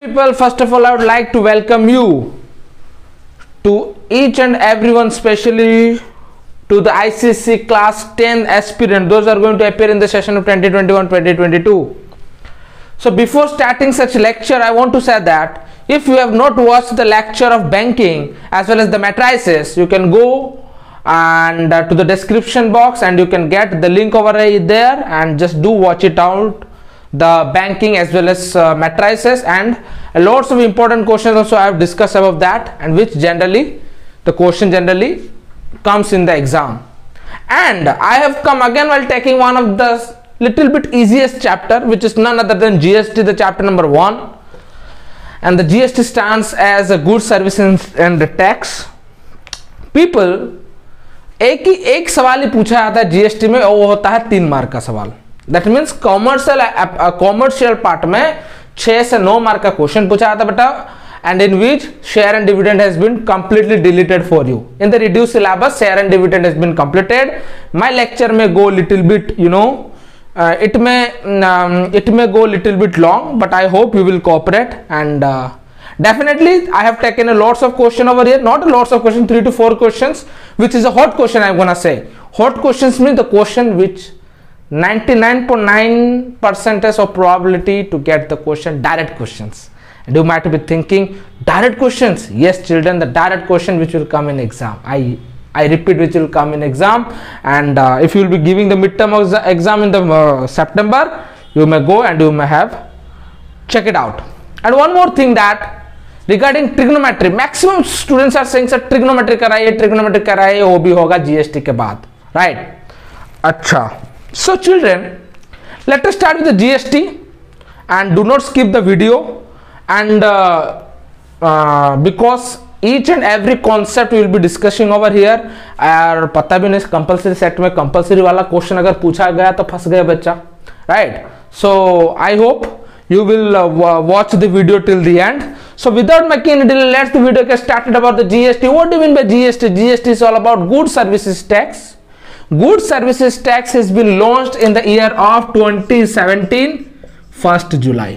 People, first of all, I would like to welcome you to each and everyone, especially to the ICSE class 10 aspirant. Those are going to appear in the session of 2021-2022. So before starting such lecture, I want to say that if you have not watched the lecture of banking as well as the matrices, you can go and to the description box and you can get the link over there and just do watch it out, the banking as well as matrices, and lots of important questions also I have discussed about that, and which generally the question generally comes in the exam. And I have come again while taking one of the little bit easiest chapter, which is none other than GST, the chapter number 1, and the GST stands as a goods, services and tax. People, एक सवाल ही पूछा जाता है GST में, और वो होता है 3 मार्क का सवाल. दैट मीन्स कॉमर्शियल पार्ट में 6 से 9 मार्क का क्वेश्चन पूछा जाता है बेटा, and in which share and dividend has been completely deleted for you. In the reduced syllabus, share and dividend has been completed. My lecture may go little bit, it may go little bit long, but I hope you will cooperate. And definitely I have taken a lots of question over here, not lots of questions, 3 to 4 questions, which is a hot question. I'm gonna say hot questions mean the question which 99.9% of probability to get the question, direct questions. And you might be thinking, direct questions? Yes children, the direct question which will come in exam. I repeat, which will come in exam. And if you will be giving the midterm exam in the September, you may go and you may have check it out. And one more thing, that regarding trigonometry, maximum students are saying sir trigonometry कराइए वो भी होगा GST के बाद, right? अच्छा, so children, let us start with the GST and do not skip the video. And because each and every concept we will be discussing over here, और पता भी नहीं कंपलसरी सेट में कंपलसरी वाला question अगर पूछा गया तो फंस गया बच्चा, right? So I hope you will watch the video till the end. So without making any delay, let's the video get started about the GST. What do you mean by GST? GST is all about goods services tax. Goods services tax has been launched in the year of 2017, 1st July.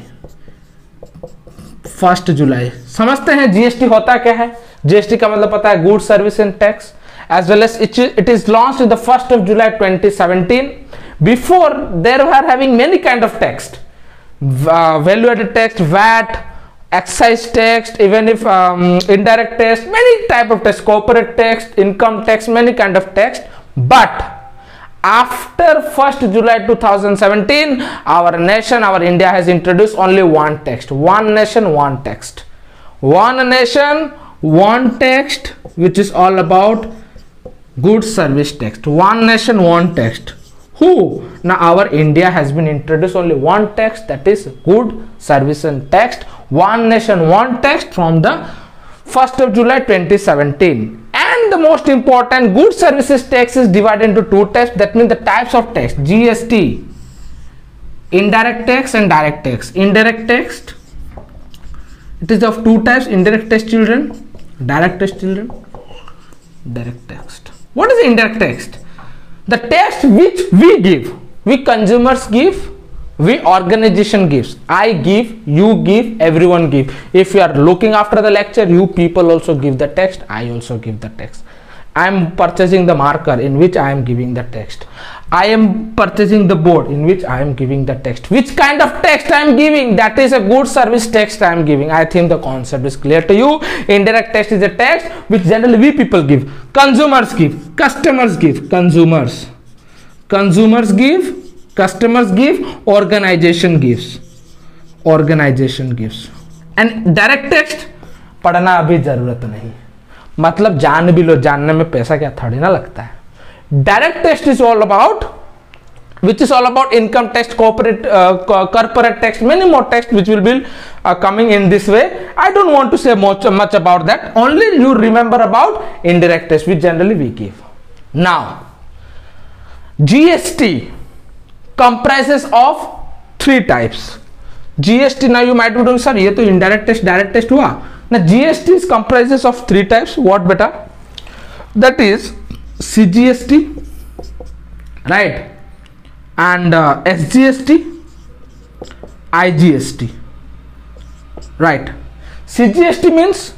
1st जुलाई. समझते हैं GST होता क्या है? GST का मतलब पता है, good service and tax. as well as it is launched in the 1st of July 2017. Before, there were having many kind of tax, value added tax, VAT, excise tax, even if indirect tax, many type of tax, corporate tax, income tax, many kind of tax. But after 1st July 2017, our nation, our India has introduced only one tax, one nation, one tax, one nation, one tax, which is all about goods service tax. One nation, one tax. Who? Now our India has been introduced only one tax, that is good service and tax. One nation, one tax from the 1st of July 2017. And the most important, good services tax is divided into two types. That means the types of tax: GST, indirect tax and direct tax. Indirect tax, it is of two types: indirect tax children, direct tax children. Direct tax. What is indirect tax? The tax which we give, we consumers give, we organization gives. I give, you give, everyone give. If you are looking after the lecture, you people also give the text, I also give the text. I am purchasing the marker, in which I am giving the text. I am purchasing the board, in which I am giving the text. Which kind of text I am giving? That is a good service text I am giving. I think the concept is clear to you. Indirect tax is a tax which generally we people give. Consumers give, customers give, consumers. Consumers give, customers give, organization gives, organization gives. And direct tax पढ़ना अभी जरूरत नहीं, मतलब जान भी लो, जानने में पैसा क्या थोड़ी ना लगता है. Direct tax is all about, which is all about income tax, corporate tax, many more tax which will be coming in this way. I don't want to say much about that. Only you remember about indirect tax, which generally we give. Now GST comprises of three types. GST, now you might be doing, sir, ये तो indirect tax, direct tax हुआ. Now GST is comprises of three types. What beta? That is CGST, right, and SGST, IGST. right? CGST means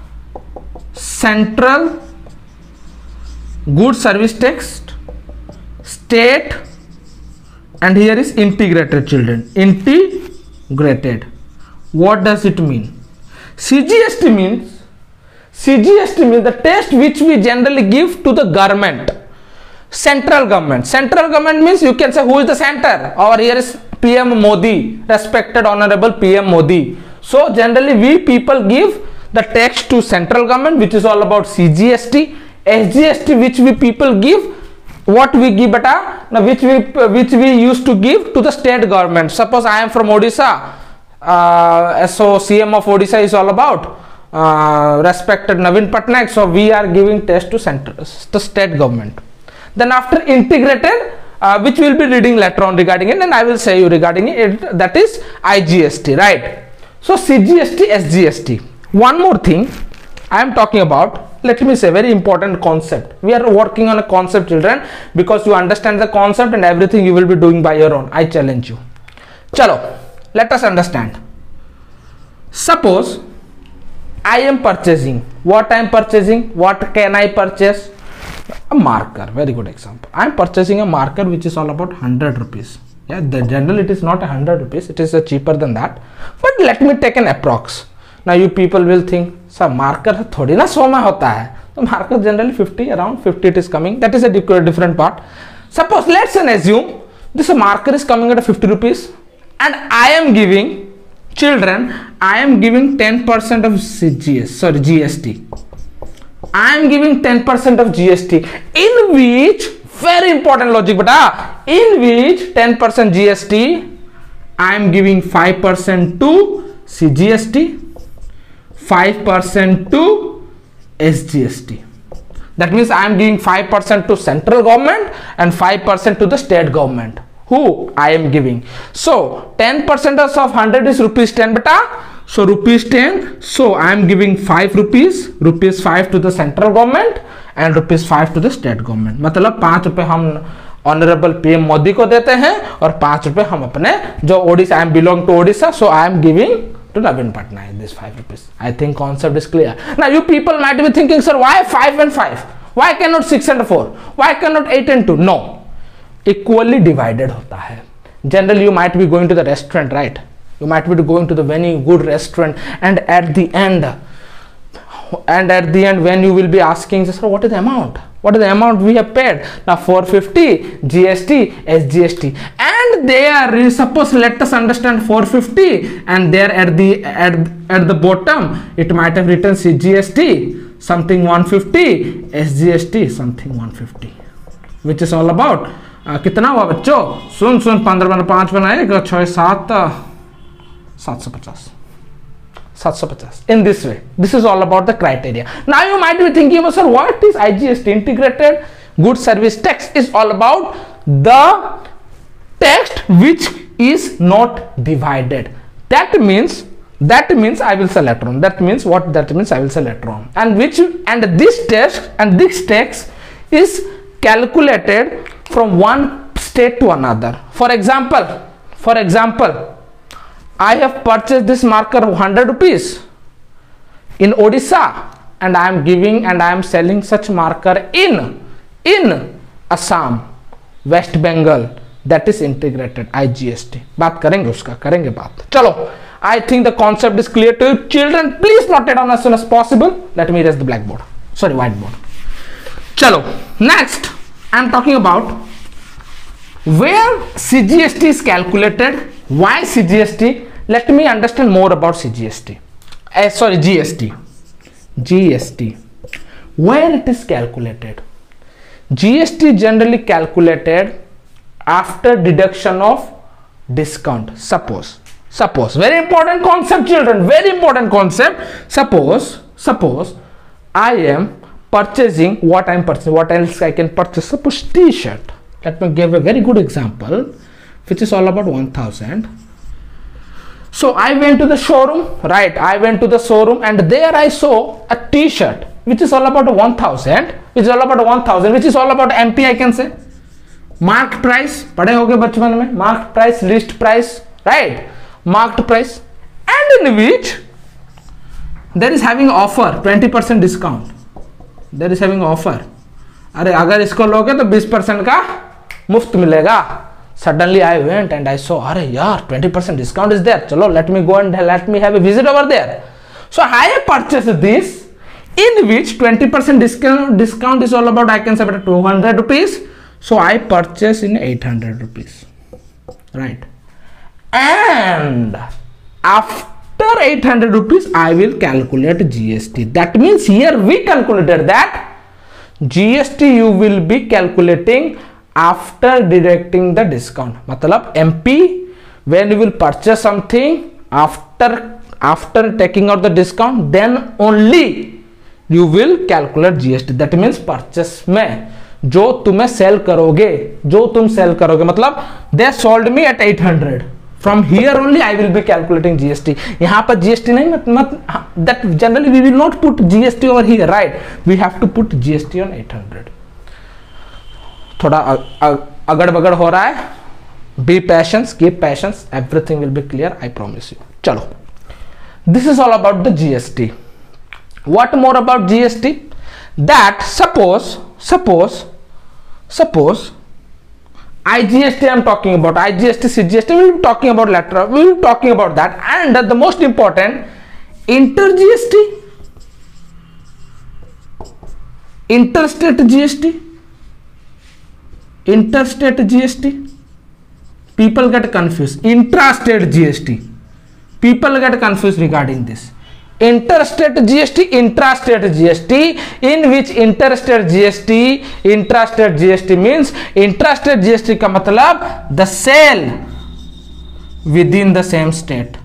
Central Goods Service Tax, state, and here is integrated, children. Integrated. What does it mean? CGST means the tax which we generally give to the government, central government. Central government means you can say who is the center, or here is PM Modi, respected honorable PM Modi. So generally we people give the tax to central government, which is all about CGST. SGST which we people give, what we give beta, now which we used to give to the state government. Suppose I am from Odisha, so CM of Odisha is all about respected Naveen Patnaik, so we are giving tax to the state government. Then after integrated, which we will be reading later on regarding it, and I will say you regarding it, that is IGST, right? So CGST, SGST. One more thing I am talking about, let me say, very important concept. We are working on a concept, children, because you understand the concept and everything you will be doing by your own. I challenge you. Chalo, let us understand. Suppose I am purchasing. What I am purchasing? What can I purchase? A marker. Very good example. I am purchasing a marker which is all about 100 rupees. Yeah, the general it is not 100 rupees. It is cheaper than that. But let me take an approx. Now you people will think, sir, marker थोड़ी ना 100 में होता है. So marker generally 50, around 50 it is coming. That is a different part. Suppose let's assume this marker is coming at 50 rupees, and I am giving, children, I am giving 10% of GST. I am giving 10% of GST, in which, very important logic, beta, in which 10% GST, I am giving 5% to CGST, 5% to SGST. That means I am giving 5% to central government and 5% to the state government. Who I am giving? So 10% of 100 is rupees 10 beta. So rupees 10. So I am giving 5 rupees, rupees 5 to the central government and rupees 5 to the state government. मतलब 5 रुपए हम honourable PM Modi को देते हैं और 5 रुपए हम अपने जो Odisha, I am belong to Odisha, so I am giving to Naveen Patnaik this 5 rupees. I think concept is clear. Now you people might be thinking, sir, why 5 and 5? Why cannot 6 and 4? Why cannot 8 and 2? No, equally divided होता है. Generally you might be going to the restaurant, right? You might be going to the very good restaurant, and at the end when you will be asking, sir, what is the amount? What is the amount we have paid? Now 450 GST, SGST, and there, suppose let us understand 450, and there at the bottom it might have written CGST something 150, SGST something 150, which is all about कितना हुआ बच्चों? सुन 15 5 बनाएगा 6 7 750. In this way, this is all about the criteria. Now you might be thinking, sir, what is IGST? Integrated Goods Service Tax is all about the tax which is not divided. That means I will say later on. That means what? That means I will say later on. And this tax is calculated from one state to another. For example, I have purchased this marker 100 rupees in Odisha, and I am giving and I am selling such marker in Assam, West Bengal. That is integrated IGST. बात करेंगे उसका, करेंगे बात. चलो, I think the concept is clear to you. Children, please note it down as soon as possible. Let me erase the blackboard. Sorry, whiteboard. चलो, next I am talking about where CGST is calculated. Why CGST? Let me understand more about CGST. GST. Where it is calculated? GST generally calculated after deduction of discount. Suppose, very important concept, children, very important concept. Suppose I am purchasing, what I am purchasing, what else I can purchase? Suppose t-shirt. Let me give a very good example, which is all about 1000. So I went to the showroom, right? I went to the showroom, and there I saw a t-shirt which is all about 1000, which is all about MP, I can say. Marked price, पढ़े होगे बचपन में, marked price, list price, right? Marked price, and in which there is having offer 20% discount, there is having offer, अरे अगर इसको लोगे तो 20% का मुफ्त मिलेगा. Suddenly I went and I saw, अरे यार 20% discount is there, चलो let me go and let me have a visit over there. So I purchased this, in which 20% discount is all about, I can say about 200 rupees. So I purchased in 800 rupees, right? And after 800 rupees, I will calculate GST. That means here we calculated that GST you will be calculating after deducting the discount. मतलब MP, when you will purchase something after taking out the discount, then only you will calculate GST. That means purchase में जो तुम्हें cell करोगे, मतलब they sold me at 800. From here only I will be calculating GST. यहाँ पर GST नहीं, that generally we will not put GST over here, right? We have to put GST on 800. थोड़ा अगड़ बगड़ हो रहा है. Be patient, keep patience, everything will be clear, I promise you. चलो, this is all about the GST. What more about GST? That suppose IGST I am talking about, IGST, CGST we will be talking about later, we will be talking about that. And the most important, inter-GST, interstate GST, interstate GST, people get confused. Intrastate GST, people get confused regarding this. Interstate GST, intrastate GST, in which interstate GST means, intrastate GST का मतलब the sale within the same state,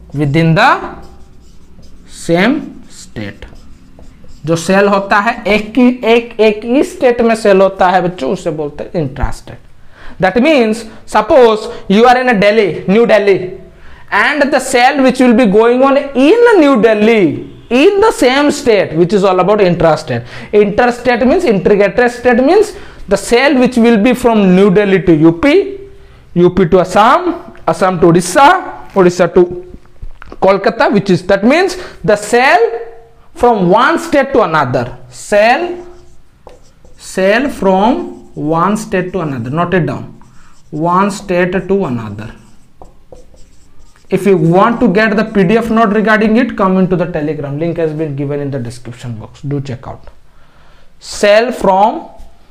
जो sale होता है एक ही state में cell होता है बच्चों, उसे बोलते हैं intrastate. That means suppose you are in New Delhi and the sale which will be going on in New Delhi in the same state, which is all about intrastate. Interstate means integrated state, means the sale which will be from New Delhi to UP to Assam to Odisha to Kolkata, which is, that means the sale from one state to another, sale from one state to another, note it down, one state to another. If you want to get the PDF note regarding it, come into the Telegram. Link has been given in the description box. Do check out. Sell from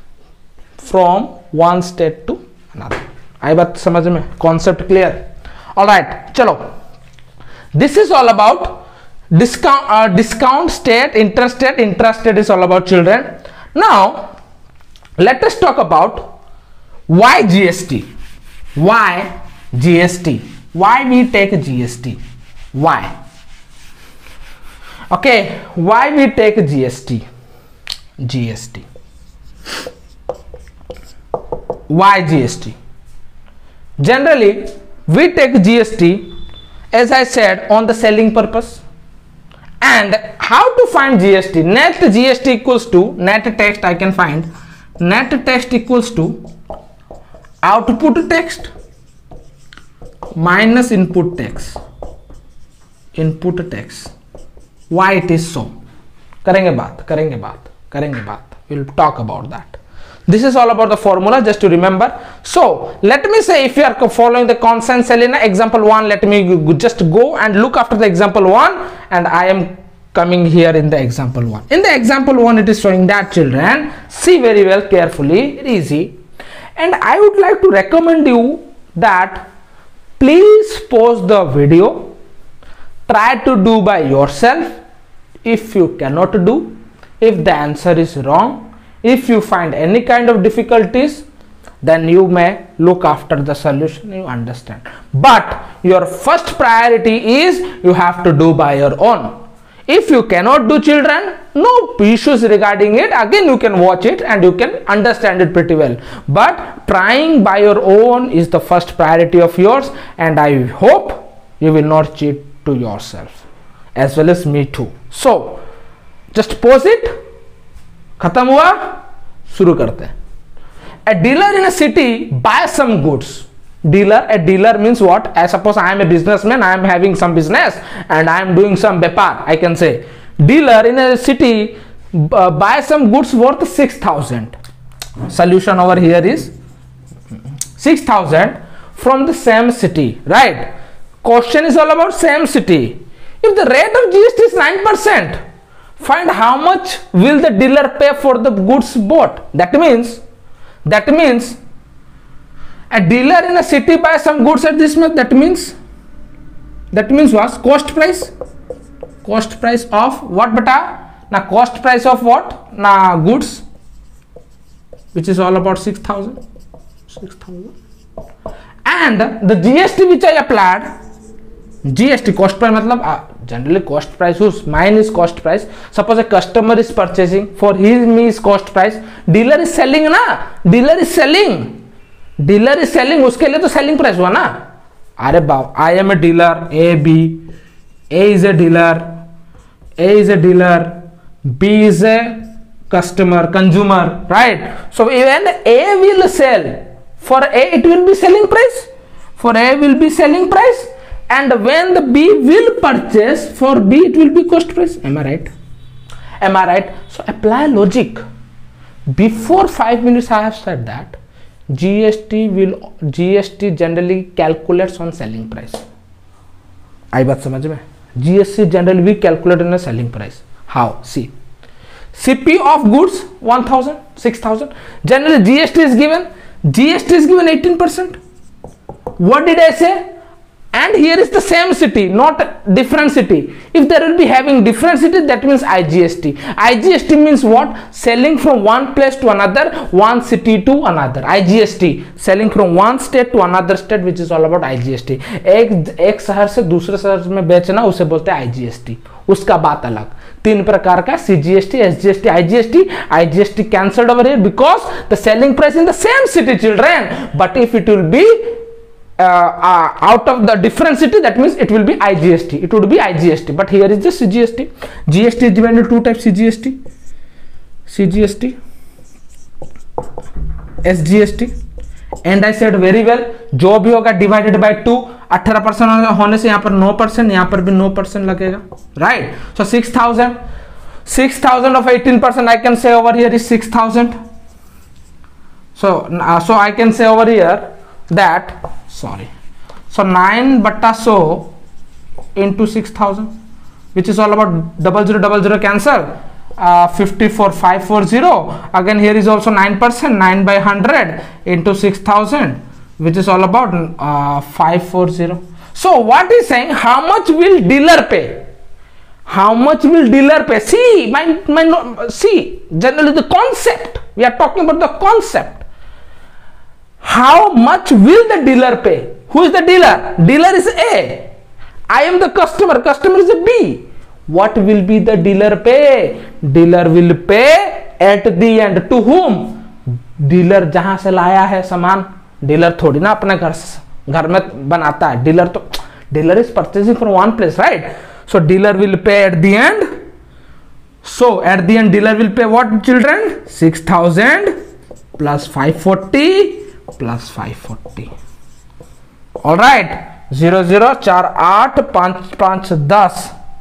one state to another. आई बात समझ में? Concept clear? All right. चलो. This is all about discount state, interstate. Intrastate is all about children. Now, let us talk about why GST. Why we take GST? Why? Okay, why we take GST? Why GST? Generally, we take GST, as I said, on the selling purpose. And how to find GST? Net GST equals to net text. I can find net text equals to output text minus input text. Why it is so? करेंगे बात. We'll talk about that. This is all about the formula, just to remember. So let me say, if you are following the constant Selena example 1, let me just go and look after the example 1, and I am coming here in the example 1. In the example 1, it is showing that, children, see very well carefully, easy, and I would like to recommend you that please pause the video, try to do by yourself. If you cannot do, if the answer is wrong, if you find any kind of difficulties, then you may look after the solution, you understand. But your first priority is you have to do by your own. If you cannot do, children, no issues regarding it. Again, you can watch it and you can understand it pretty well. But trying by your own is the first priority of yours, and I hope you will not cheat to yourself, as well as me too. So just pause it. खत्म हुआ, शुरू करते हैं. A dealer in a city buys some goods. dealer. A dealer means what? I suppose I am a businessman, I am having some business and I am doing some bepar. I can say dealer in a city buy some goods worth 6,000. Solution over here is 6,000 from the same city, right? Question is all about same city. If the rate of GST is 9%, find how much will the dealer pay for the goods bought. That means a dealer in a city buys some goods at this much. That means what? Cost price of what beta? Na cost price of what? Na goods, which is all about 6,000. And the GST which I applied, GST cost price मतलब generally cost price whose mine is cost price. Suppose a customer is purchasing, for me is cost price. Dealer is selling ना, dealer is selling, उसके लिए तो selling price हुआ ना. अरे बाप, I am a dealer, A is a dealer, B is a consumer, right? So when A will sell, for A it will be selling price, and when the B will purchase, for B it will be cost price. Am I right? So apply logic. Before 5 minutes I have said that GST generally calculates on selling price. आई बात समझ में? GST generally we calculate on a selling price. How? See, CP of goods 1,000, 6,000. Generally GST is given 18%. What did I say? And here is the same city, not different city. If there will be having different city, that means IGST. IGST means what? Selling from one place to another, one city to another. IGST, selling from one state to another state, which is all about IGST. एक शहर से दूसरे शहर में बेचना, उसे बोलते हैं IGST. उसका बात अलग. तीन प्रकार का CGST, SGST, IGST cancelled over here because the selling price in the same city, children. But if it will be out of the different city, that means it will be IGST. It would be IGST, but here is the CGST. GST is divided into two types: CGST, SGST. And I said very well, जो भी होगा divided by 2. 18% होने से यहाँ पर 9%, यहाँ पर भी 9% लगेगा, right? So 6,000 of 18%, I can say over here is 6,000. So I can say over here that, so 9/100 into 6,000, which is all about 0000 cancel, 54,540. Again here is also 9%, 9/100 into 6,000, which is all about 540. So what is saying? How much will dealer pay? See, see, generally the concept, we are talking about the concept. How much will the dealer pay? Who is the dealer? Dealer is A. I am the customer. Customer is a B. What will be the dealer pay? Dealer will pay at the end. To whom? Dealer जहां से लाया है सामान. Dealer थोड़ी ना अपने घर में बनाता है. Dealer is purchasing from one place, right? So dealer will pay at the end. So at the end dealer will pay what, children? 6,000 plus 540 plus 540. All right. 0 0 4 8 5 5 10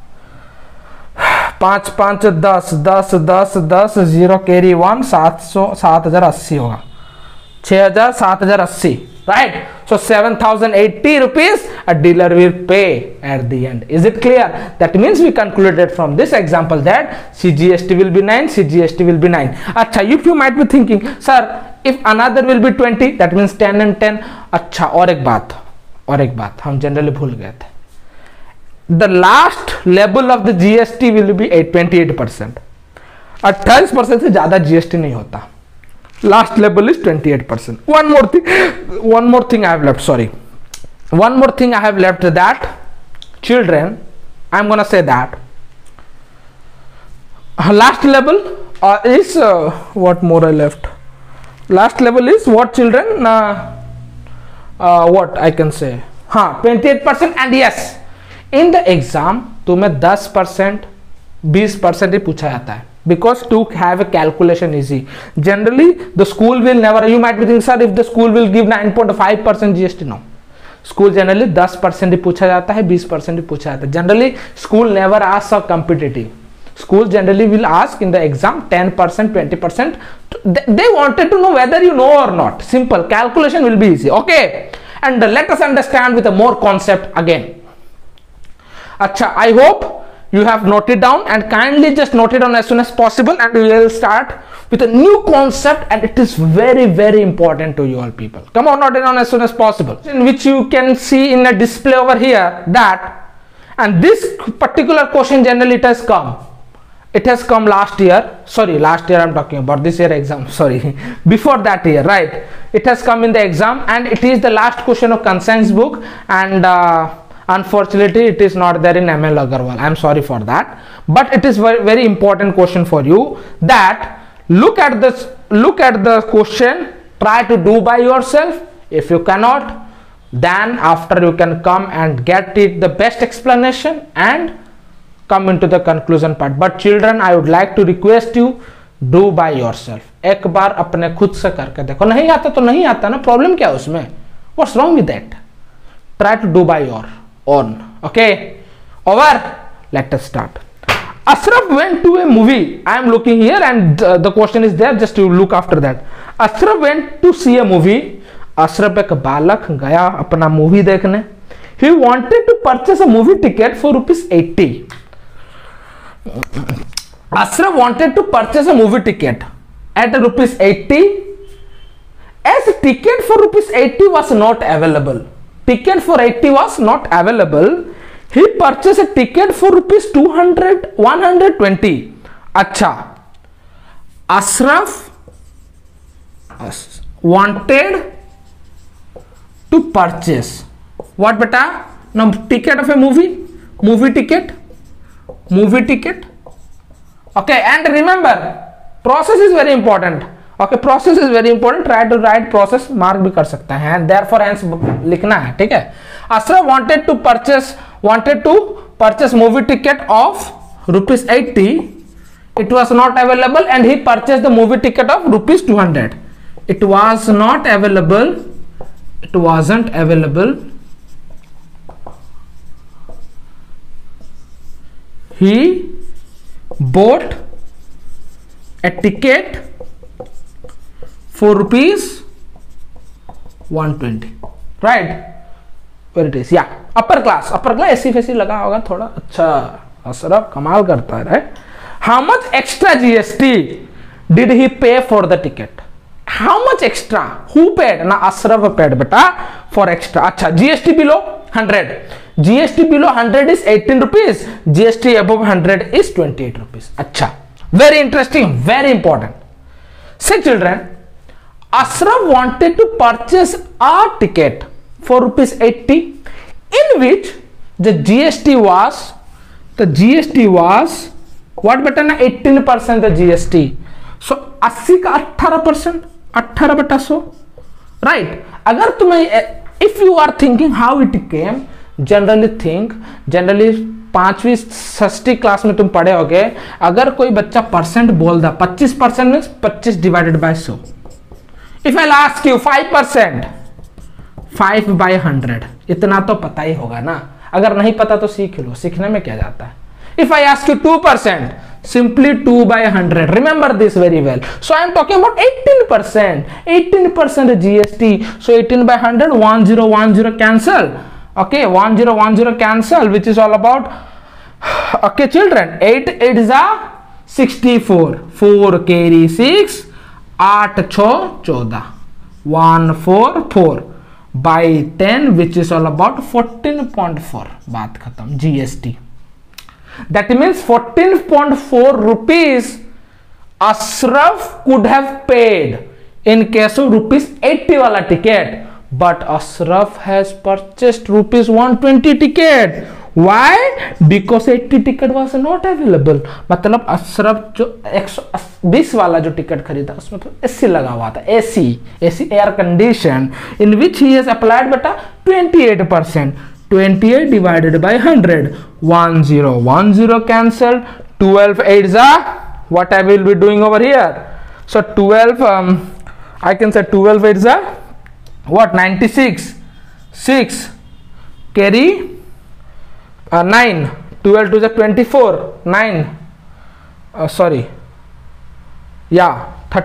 5 5 10 10 10 10 0 carry 1 700 7,080 होगा. 6,000 7,080, right? So 7,080 rupees a dealer will pay at the end. Is it clear? That means we concluded from this example that CGST will be 9, CGST will be 9. Acha, if you might be thinking, sir, if another will be 20, that means 10 and 10. अच्छा, और एक बात हम generally भूल गए थे. The last level of the GST will be 28%. 28% से ज्यादा GST नहीं होता. Last level is 28%. One more thing I have left. Sorry, one more thing I have left. That, children, I'm gonna say that last level is what more I left. Last level is what, children? What I can say? 28%. And yes, in the exam तुम्हें 10% 20% ही पूछा जाता है. because to have a calculation easy. Generally the school will never, you might be thinking sir if the school will give 9.5% GST, no, school generally 10% ही पूछा जाता है, 20% ही पूछा जाता है. Generally school never asks a competitive, school generally will ask in the exam 10%, 20%. They wanted to know whether you know or not. Simple calculation will be easy. Okay, and let us understand with a more concept again. Acha, I hope you have noted down, and kindly just note it down as soon as possible, and we will start with a new concept, and it is very, very important to you all people. Come on, note it down as soon as possible. In which you can see in a display over here that, and this particular question generally it has come last year, sorry, last year I'm talking about, this year exam, sorry, before that year, right? It has come in the exam, and it is the last question of conscience book, and unfortunately it is not there in ML Agarwal. I'm sorry for that, but it is very, very important question for you. That look at the question, try to do by yourself. If you cannot, then after you can come and get it the best explanation and come into the conclusion part. But children, I would like to request you, do by yourself. एक बार अपने खुद से करके देखो. नहीं आता तो नहीं आता ना, प्रॉब्लम क्या है उसमें? What's wrong with that? Try to do by your own. Okay, over. Let us start. Ashraf went to a movie. I am looking here, and the question is there. Just to look after that. Ashraf went to see a movie. Ashraf एक बालक गया अपना movie देखने. He wanted to purchase a movie ticket for ₹80. Ashraf wanted to purchase a movie ticket at ₹80. As a ticket for ₹80 was not available. Ticket for 80 was not available. He purchased a ticket for ₹200, 120. Acha. Ashraf wanted to purchase what beta? Now ticket of a movie ticket. Okay, and remember process is very important. Okay, process is very important. Try to write process, mark भी कर सकते हैं, therefore hence लिखना है, ठीक है. Ashraf wanted to purchase movie ticket of ₹80. It was not available, and he purchased the movie ticket of ₹200. It was not available. It wasn't available. He bought a ticket for ₹120. Right? Where it is? Yeah. Upper class ऐसी फैसी लगा होगा थोड़ा. अच्छा, असरफ कमाल करता है, right? How much extra GST did he pay for the ticket? How much extra? Who paid? Na Ashraf paid beta for extra. अच्छा, GST below 100. GST below 100 is 18 rupees. GST above 100 is 28 rupees. अच्छा, very interesting, very important. Say children, Ashraf wanted to purchase a ticket for ₹80, in which the GST was what beta na 18% the GST. So 80 का 18%, 18 बटा 100, right? अगर तुम्हें, if you are thinking how it came, generally 5वीं 6वीं class में तुम पढ़े होगे. अगर कोई बच्चा परसेंट बोल दा, 25% means 25 divided by 100. If I'll ask you 5%, 5 by 100, इतना तो पता ही होगा ना. अगर नहीं पता तो सीख लो, सीखने में क्या जाता है. If I ask you 2%, simply 2 by 100. Remember this very well. So I am talking about 18%. 18% GST. So 18 by 100, 1010 cancel. Okay, 1010 cancel, which is all about. Okay, children, 8 is a 64. 4 carry 6. 8 6 14. 144 by 10, which is all about 14.4. बात खत्म. GST. That means 14.4 rupees Ashraf could have paid in case of ₹80 wala ticket, but Ashraf has purchased ₹120 ticket. Why? Because 80 ticket was not available. मतलब Ashraf जो 120 वाला जो ticket खरीदा उसमें तो AC लगा हुआ था, AC air condition, in which he has applied beta 28%. 28 divided by 100, 1010 cancelled. 12 8s are what I will be doing over here. So 12, I can say 12 is a what, 96, 6 carry 9, 12 to the 24, 9, sorry, yeah,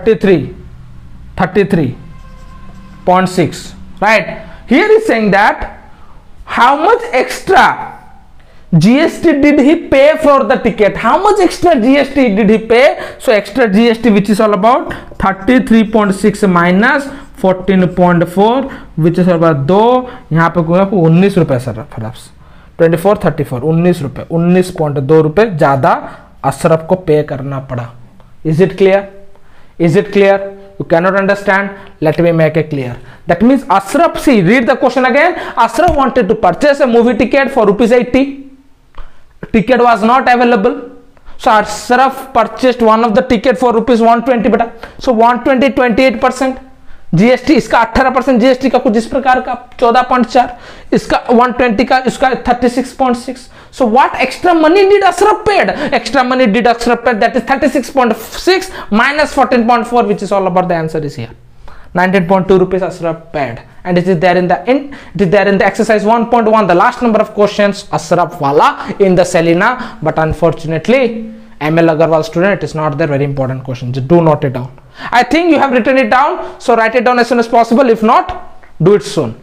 33.6, right? Here is saying that how much extra GST did he pay for the ticket? How much extra GST did he pay? So extra GST, which is all about 33.6 minus 14.4, which is about 2, यहाँ पे 19 रुपए sir, 24 34 19 रुपए, 19.2 रुपए ज्यादा अशरफ को पे करना पड़ा. Is it clear? Is it clear? You cannot understand? Let me make it clear. That means Ashraf, see, read the question again. Ashraf wanted to purchase a movie ticket for ₹80. Ticket was not available, so Ashraf purchased one of the ticket for ₹120 बेटा. So 120 28%, GST इसका 18%, GST का कुछ इस प्रकार का 14.4, इसका 120 का इसका 36.6. So what extra money did Ashraf paid? Extra money did Ashraf paid, that is 36.6 minus 14.4, which is all about the answer is here. 19.2 rupees Ashraf paid, and it is there in the exercise 1.1, the last number of questions Ashraf wala in the Selena. But unfortunately, ML Agarwal student, it is not there. Very important question. Just do note it down. I think you have written it down, so write it down as soon as possible. If not, do it soon.